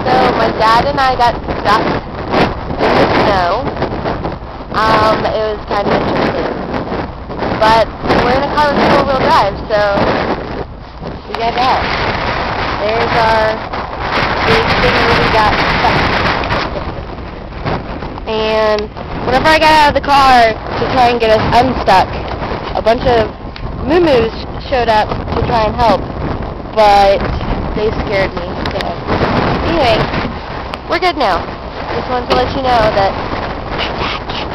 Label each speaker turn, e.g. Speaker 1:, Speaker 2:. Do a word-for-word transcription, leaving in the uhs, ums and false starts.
Speaker 1: So my dad and I got stuck in the snow. Um, it was kind of interesting. But we're in a car with four-wheel drive, so we got that. There's our big thing where we got stuck. And whenever I got out of the car to try and get us unstuck, a bunch of moo-moos showed up to try and help, but they scared me. So anyway, we're good now. Just wanted to let you know that my dad can't